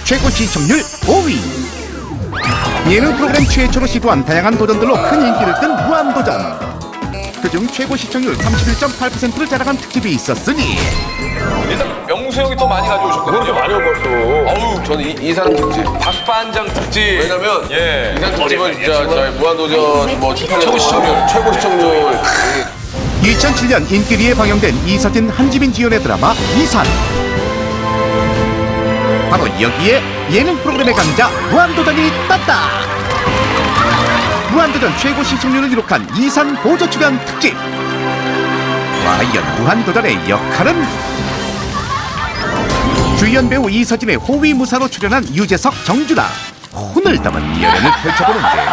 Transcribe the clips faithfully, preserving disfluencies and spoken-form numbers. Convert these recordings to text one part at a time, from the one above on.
최고 시청률 오 위. 예능 프로그램 최초로 시도한 다양한 도전들로 큰 인기를 끈 무한도전. 그중 최고 시청률 삼십일 점 팔 퍼센트를 자랑한 특집이 있었으니 일단 명수 형이 또 많이 가져오셨거든요. 그렇게 많이 먹었어. 어우, 저는 이, 이산 특집. 박반장 특집. 왜냐면 예. 이산 특집은 진짜 저희 무한도전 뭐 최고 시청률, 최고 시청률. 이천칠 년 인기리에 방영된 이서진 한지민 지연의 드라마 이산. 바로 여기에 예능 프로그램의 강자 무한도전이 떴다. 무한도전 최고 시청률을 기록한 이산 보조 출연 특집. 과연 무한도전의 역할은? 주연 배우 이서진의 호위무사로 출연한 유재석, 정준하. 혼을 담은 연연을 펼쳐보는데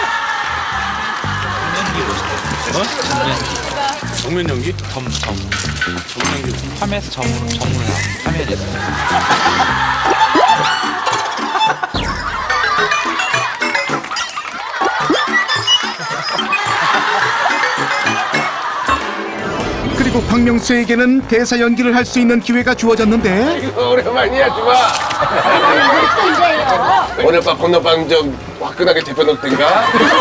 정면 연기? 점, 점. 정면 연기. 화면에서 점으로, 점으로 화면에 있어요. 그리고 박명수에게는 대사 연기를 할 수 있는 기회가 주어졌는데 이거 오랜만이야, 주마. 오늘 밤 건너방 좀 화끈하게 대표 놓을 텐가?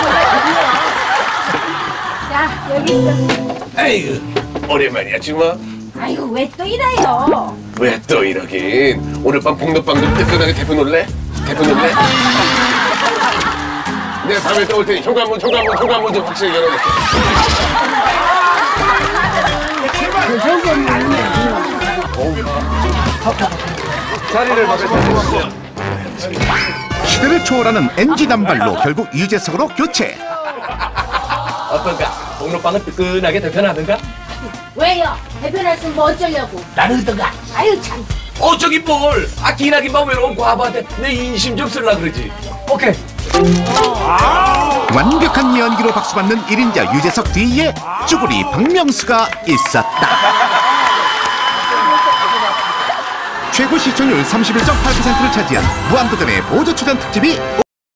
자, 여기 있어. 아이고, 오랜만이야, 주마. 아이고, 왜 또 이래요? 왜 또 이러긴? 오늘 밤 복덕방 좀 뜨끈하게 대표 놓을래? 대표 놓을래? 내가 밤에 떠올 테니 현관문, 현관문, 현관문 좀 확실히 열어놓게. 자리를 맡으세요. 시대를 초월하는 엔지 단발로 결국 유재석으로 교체. 어떤가? 공로빵은 뜨끈하게 대표나든가? 왜요? 대표났으면 뭐 어쩌려고? 나는 어떤가? 아유, 참. 어쩌긴 뭘! 아, 기나긴 외로운 과부한테 내 인심 좀 쓸라 그러지. 오케이. 완벽한 연기로 박수받는 일 인자 유재석 뒤에 쭈구리 박명수가 있었다. 최고 시청률 삼십일 점 팔 퍼센트를 차지한 무한도전의 보조 출연 특집이